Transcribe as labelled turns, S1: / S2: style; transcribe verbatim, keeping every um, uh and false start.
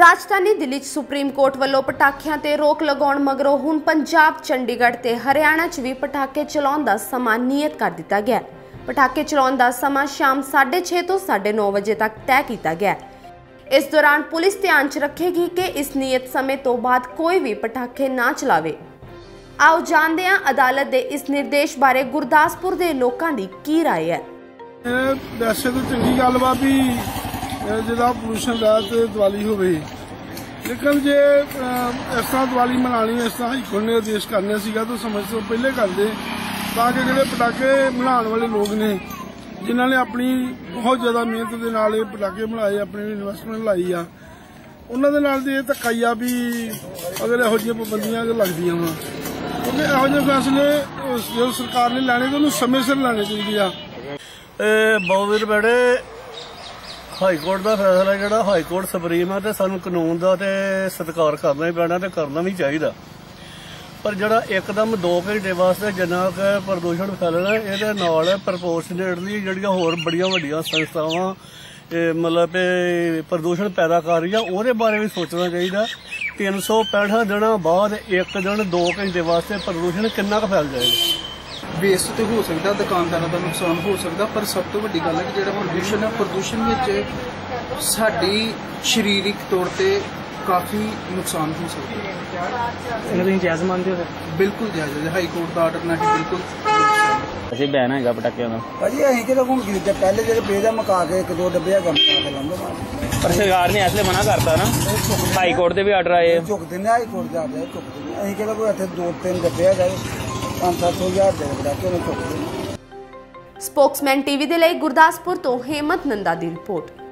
S1: राजधानी Delhi supreme court वालों पटाखियां ते रोक लगाउण मगरों हुण पंजाब, चंडीगढ़ ते हरियाणा च भी पटाखे चलाउण दा समां नियत कर दिता गया। पटाखे चलाउण दा समां शाम साढ़े छे तो साढ़े नौ बजे तक तय किया गया। इस दौरान पुलिस ध्यान च रखेगी कि इस नियत समय तो बाद कोई भी पटाखे ना चलावे। आओ जानते हैं अदालत के इस निर्देश बारे गुरदासपुर के लोगों की की राय है।
S2: वैसे तो चंगी गल वा भी जिदा पोल्यूशन रहित दिवाली हो, लेकिन जे इस तरह दिवाली मनानी इस तरह हाईकोर्ट ने आदेश करने सीगा तो समय से पहले कर दे, ताकि जो पटाखे बनाने वाले लोग ने जिन्होंने अपनी बहुत ज्यादा मेहनत के नाल पटाखे बनाए, अपनी इन्वेस्टमेंट लाई आ, उन्होंने नाल ये धक्का आ भी अगर यहो जी पाबंदियां लगदियां वा, क्योंकि यहो जे फैसले जो सरकार ने लैने तो समय सिर लैने चाहिए।
S3: बहुत बड़े हाईकोर्ट का फैसला जो हाईकोर्ट सुप्रीम है, तो सानू कानून का तो सत्कार करना ही पैना, तो करना भी चाहिए। पर जरा एकदम दो घंटे वास्ते जिन्ना क प्रदूषण फैलना ये नाल प्रपोर्शनेटली जड़ियां होर बड़ियां वड्डियां संस्थावां मतलब प्रदूषण पैदा कर रही है, उहदे बारे भी सोचना चाहिए। तीन सौ पैंठ दिन बाद एक दिन दो घंटे वास्ते प्रदूषण कितना क फैल जाएगा।
S4: वेस्ट तो हो सकता, दुकानदारों का नुकसान हो सकता, पर सब तो वड्डी गल है कि जो प्रदूषण है, प्रदूषण में साडी शरीरिक तौर पर काफ़ी नुकसान हो सकता है।
S5: जायज़ मानते हो?
S4: बिल्कुल जायज़ है, हाई कोर्ट का आर्डर ना बिल्कुल
S5: ਅਸੀਂ ਬੈਨ ਹੈਗਾ ਪਟਾਕਿਆਂ ਦਾ।
S6: ਭਾਜੀ ਅਸੀਂ ਕਿਹੜਾ ਹੁਣ ਖਰੀਦਿਆ, ਪਹਿਲੇ ਜਿਹੜੇ ਬੇਜਾ ਮਕਾ ਕੇ ਇੱਕ ਦੋ ਡੱਬੇ ਹੈਗਾ ਮਕਾ ਕੇ ਲਾਉਂਦੇ ਮਾਰ।
S5: ਪਰ ਸਰਕਾਰ ਨੇ ਐਸਲੇ ਮਨਾ ਕਰਤਾ ਨਾ, ਹਾਈ ਕੋਰਟ ਦੇ ਵੀ ਆਰਡਰ ਆਏ,
S6: ਝੁਕ ਦਿੰਦੇ ਹਾਈ ਕੋਰਟ ਦੇ ਆਰਡਰ ਝੁਕ ਦਿੰਦੇ। ਅਸੀਂ ਕਿਹੜਾ ਕੋਈ ਇੱਥੇ ਦੋ ਤਿੰਨ ਡੱਬੇ ਹੈਗਾ ਪੰਜ ਸੱਤ ਸੌ ਹਜ਼ਾਰ ਦੇ ਪਟਾਕੇ ਨੂੰ ਝੁਕ ਦਿੰਦੇ।
S1: स्पोक्समैन टीवी ਦੇ ਲਈ ਗੁਰਦਾਸਪੁਰ ਤੋਂ ਹੇਮਤ ਨੰਦਾ ਦੀ ਰਿਪੋਰਟ।